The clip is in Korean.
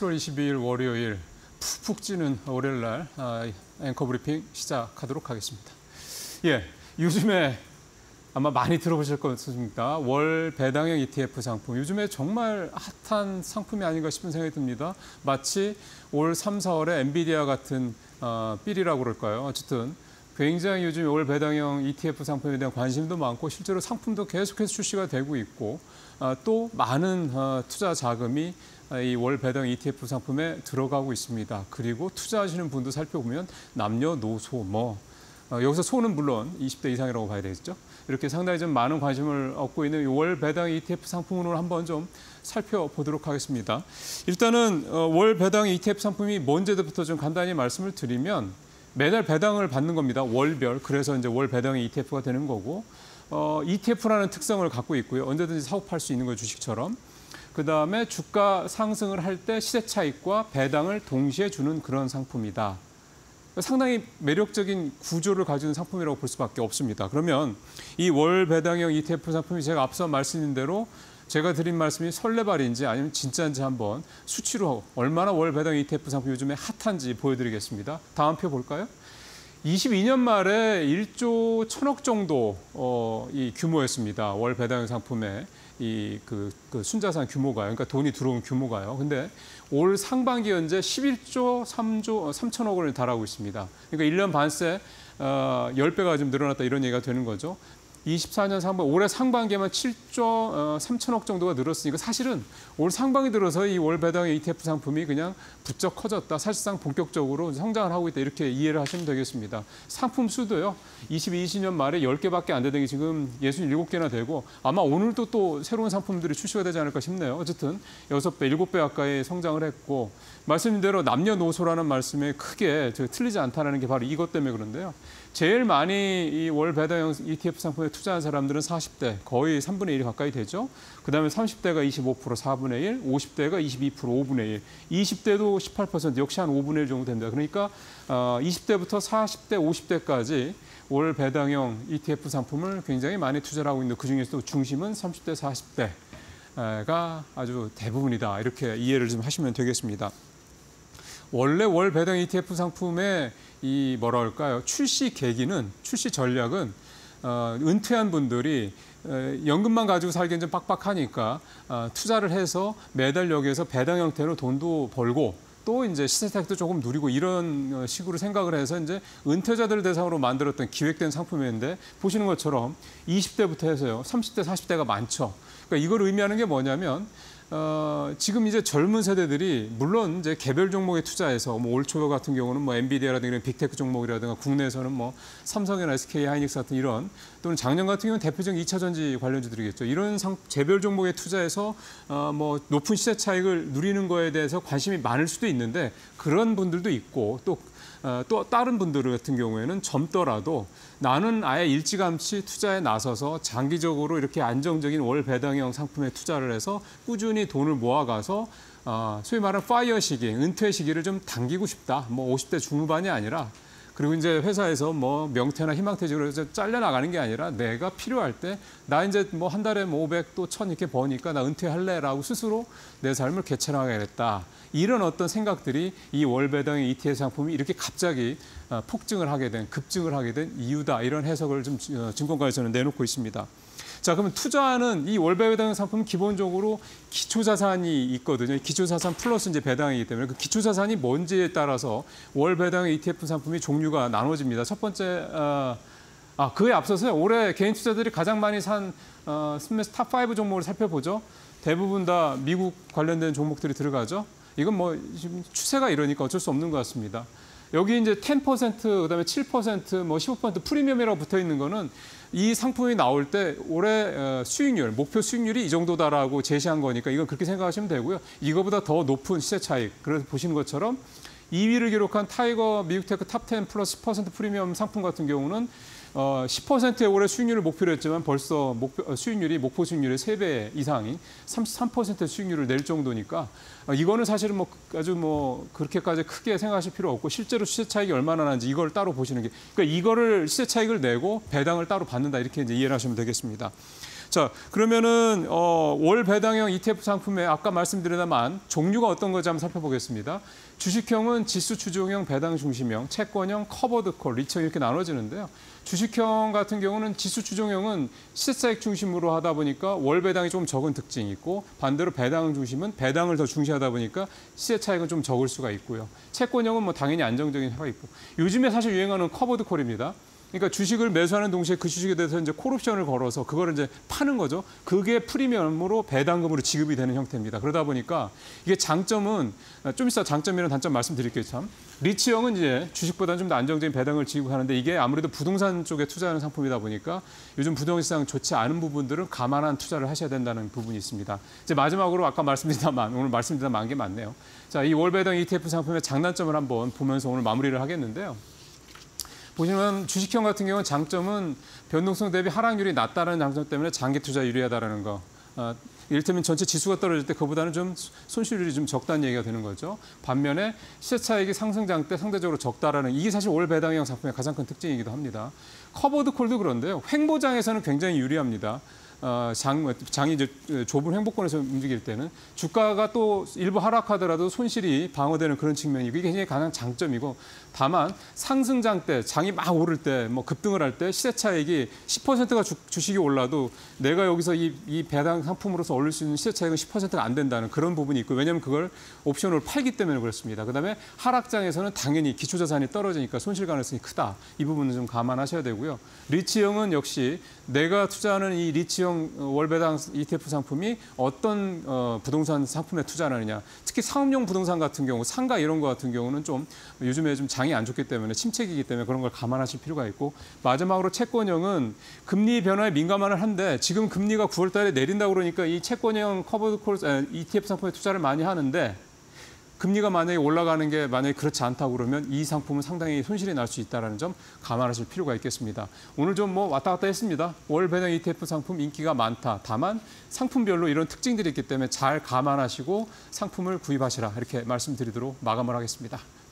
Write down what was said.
7월 22일 월요일 푹푹 찌는 월요일날 앵커 브리핑 시작하도록 하겠습니다. 요즘에 아마 많이 들어보실 것 같습니다. 월 배당형 ETF 상품. 요즘에 정말 핫한 상품이 아닌가 싶은 생각이 듭니다. 마치 올 3, 4월에 엔비디아 같은 삘이라고 그럴까요? 어쨌든 굉장히 요즘 월 배당형 ETF 상품에 대한 관심도 많고 실제로 상품도 계속해서 출시가 되고 있고 또 많은 투자 자금이 이 월 배당 ETF 상품에 들어가고 있습니다. 그리고 투자하시는 분도 살펴보면 남녀노소 여기서 소는 물론 20대 이상이라고 봐야 되겠죠. 이렇게 상당히 좀 많은 관심을 얻고 있는 월 배당 ETF 상품으로 한번 좀 살펴보도록 하겠습니다. 일단은 월 배당 ETF 상품이 뭔지부터 좀 간단히 말씀을 드리면 매달 배당을 받는 겁니다. 월별. 그래서 이제 월 배당 ETF가 되는 거고 ETF라는 특성을 갖고 있고요. 언제든지 사업할 수 있는 거예요, 주식처럼. 그다음에 주가 상승을 할 때 시세 차익과 배당을 동시에 주는 그런 상품이다. 상당히 매력적인 구조를 가지는 상품이라고 볼 수밖에 없습니다. 그러면 이 월 배당형 ETF 상품이 제가 앞서 말씀드린 대로 제가 드린 말씀이 설레발인지 아니면 진짜인지 한번 수치로 얼마나 월 배당 ETF 상품 요즘에 핫한지 보여드리겠습니다. 다음 표 볼까요? 22년 말에 1조 1천억 정도 이 규모였습니다. 월 배당형 상품의 그 순자산 규모가요. 그러니까 돈이 들어온 규모가요. 근데 올 상반기 현재 11조 3천억 원을 달하고 있습니다. 그러니까 1년 반 새 10배가 좀 늘어났다 이런 얘기가 되는 거죠. 24년 상반, 올해 상반기에만 7조 3천억 정도가 늘었으니까 사실은 올 상반기 들어서 이 월 배당 ETF 상품이 그냥 부쩍 커졌다. 사실상 본격적으로 성장을 하고 있다. 이렇게 이해를 하시면 되겠습니다. 상품 수도요. 2020년 말에 10개밖에 안 되던 게 지금 67개나 되고 아마 오늘도 또 새로운 상품들이 출시가 되지 않을까 싶네요. 어쨌든 6배, 7배 가까이 성장을 했고 말씀드린 대로 남녀노소라는 말씀에 크게 틀리지 않다는 게 바로 이것 때문에 그런데요. 제일 많이 이 월 배당형 ETF 상품에 투자한 사람들은 40대, 거의 3분의 1 가까이 되죠. 그다음에 30대가 25%, 4분의 1, 50대가 22%, 5분의 1, 20대도 18%, 역시 한 5분의 1 정도 된다. 그러니까 20대부터 40대, 50대까지 월 배당형 ETF 상품을 굉장히 많이 투자를 하고 있는데 그중에서도 중심은 30대, 40대가 아주 대부분이다. 이렇게 이해를 좀 하시면 되겠습니다. 원래 월 배당 ETF 상품의 이 출시 계기는, 출시 전략은 은퇴한 분들이 연금만 가지고 살기엔 좀 빡빡하니까 투자를 해서 매달 여기에서 배당 형태로 돈도 벌고 또 이제 시세타익도 조금 누리고 이런 식으로 생각을 해서 이제 은퇴자들을 대상으로 만들었던 기획된 상품인데 보시는 것처럼 20대부터 해서요. 30대, 40대가 많죠. 그러니까 이걸 의미하는 게 뭐냐면 지금 이제 젊은 세대들이 물론 이제 개별 종목에 투자해서 올 초 같은 경우는 엔비디아라든가 이런 빅테크 종목이라든가 국내에서는 삼성이나 SK 하이닉스 같은 이런 또는 작년 같은 경우는 대표적인 2차 전지 관련주들이겠죠. 이런 개별 종목에 투자해서 높은 시세 차익을 누리는 거에 대해서 관심이 많을 수도 있는데 그런 분들도 있고 또 다른 분들 같은 경우에는 젊더라도 나는 아예 일찌감치 투자에 나서서 장기적으로 이렇게 안정적인 월 배당형 상품에 투자를 해서 꾸준히 돈을 모아가서 소위 말하는 파이어 시기, 은퇴 시기를 좀 당기고 싶다. 50대 중후반이 아니라 그리고 이제 회사에서 명퇴나 희망퇴직으로 해서 잘려나가는 게 아니라 내가 필요할 때 나 이제 한 달에 500 또 1000 이렇게 버니까 나 은퇴할래라고 스스로 내 삶을 개척하겠다. 이런 어떤 생각들이 이 월 배당의 ETF 상품이 이렇게 갑자기 급증을 하게 된 이유다. 이런 해석을 좀 증권가에서는 내놓고 있습니다. 자, 그러면 투자하는 이 월 배당 상품은 기본적으로 기초자산이 있거든요. 기초자산 플러스 이제 배당이기 때문에 그 기초자산이 뭔지에 따라서 월 배당 ETF 상품이 종류가 나눠집니다. 첫 번째, 그에 앞서서 올해 개인 투자들이 가장 많이 산 스매스 탑5 종목을 살펴보죠. 대부분 다 미국 관련된 종목들이 들어가죠. 이건 지금 추세가 이러니까 어쩔 수 없는 것 같습니다. 여기 이제 10%, 그다음에 7%, 15% 프리미엄이라고 붙어 있는 거는 이 상품이 나올 때 올해 수익률, 목표 수익률이 이 정도다라고 제시한 거니까 이건 그렇게 생각하시면 되고요. 이거보다 더 높은 시세 차익. 그래서 보시는 것처럼 2위를 기록한 타이거 미국테크 탑10 플러스 10% 프리미엄 상품 같은 경우는 10%의 올해 수익률을 목표로 했지만 벌써 목표 수익률의 3배 이상인 33%의 수익률을 낼 정도니까 이거는 사실은 아주 그렇게까지 크게 생각하실 필요 없고 실제로 시세 차익이 얼마나 나는지 이걸 따로 보시는 게 그러니까 이거를 시세 차익을 내고 배당을 따로 받는다 이렇게 이제 이해를 하시면 되겠습니다. 자, 그러면은 월 배당형 ETF 상품의 아까 말씀드렸다만 종류가 어떤 건지 한번 살펴보겠습니다. 주식형은 지수 추종형, 배당 중심형, 채권형, 커버드 콜, 리츠형 이렇게 나눠지는데요. 주식형 같은 경우는 지수 추종형은 시세차익 중심으로 하다 보니까 월 배당이 좀 적은 특징이 있고 반대로 배당 중심은 배당을 더 중시하다 보니까 시세차익은 좀 적을 수가 있고요. 채권형은 뭐 당연히 안정적인 효과가 있고 요즘에 사실 유행하는 커버드 콜입니다. 그러니까 주식을 매수하는 동시에 그 주식에 대해서 이제 콜옵션을 걸어서 그거를 이제 파는 거죠. 그게 프리미엄으로 배당금으로 지급이 되는 형태입니다. 그러다 보니까 이게 장점은 좀 이따 장점이랑 단점 말씀드릴게요. 참 리츠형은 이제 주식보다는 좀 더 안정적인 배당을 지급하는데 이게 아무래도 부동산 쪽에 투자하는 상품이다 보니까 요즘 부동산 시장 좋지 않은 부분들은 감안한 투자를 하셔야 된다는 부분이 있습니다. 이제 마지막으로 아까 말씀드렸다만 오늘 말씀드렸다만 게 많네요. 자, 이 월 배당 ETF 상품의 장단점을 한번 보면서 오늘 마무리를 하겠는데요. 보시면 주식형 같은 경우는 장점은 변동성 대비 하락률이 낮다는 장점 때문에 장기 투자 유리하다라는 거. 이를테면 전체 지수가 떨어질 때 그보다는 좀 손실률이 좀 적다는 얘기가 되는 거죠. 반면에 시세 차익이 상승장 때 상대적으로 적다라는 이게 사실 월 배당형 상품의 가장 큰 특징이기도 합니다. 커버드 콜도 그런데요. 횡보장에서는 굉장히 유리합니다. 장이 이제 좁은 횡보권에서 움직일 때는 주가가 또 일부 하락하더라도 손실이 방어되는 그런 측면이고 이게 굉장히 가장 장점이고 다만 상승장 때 장이 막 오를 때 뭐 급등을 할 때 시세 차익이 10%가 주식이 올라도 내가 여기서 이 배당 상품으로서 얻을 수 있는 시세 차익은 10%가 안 된다는 그런 부분이 있고 왜냐하면 그걸 옵션으로 팔기 때문에 그렇습니다. 그다음에 하락장에서는 당연히 기초자산이 떨어지니까 손실 가능성이 크다. 이 부분은 좀 감안하셔야 되고요. 리츠형은 역시 내가 투자하는 이 리츠형 월배당 ETF 상품이 어떤 부동산 상품에 투자하느냐. 특히 상업용 부동산 같은 경우, 상가 이런 거 같은 경우는 좀 요즘에 좀 장이 안 좋기 때문에 침체기이기 때문에 그런 걸 감안하실 필요가 있고 마지막으로 채권형은 금리 변화에 민감을 한데 지금 금리가 9월 달에 내린다고 그러니까 이 채권형 커버드 콜 ETF 상품에 투자를 많이 하는데 금리가 만약에 올라가는 게 만약에 그렇지 않다고 그러면 이 상품은 상당히 손실이 날 수 있다는 점 감안하실 필요가 있겠습니다. 오늘 좀 뭐 왔다 갔다 했습니다. 월 배당 ETF 상품 인기가 많다. 다만 상품별로 이런 특징들이 있기 때문에 잘 감안하시고 상품을 구입하시라 이렇게 말씀드리도록 마감을 하겠습니다.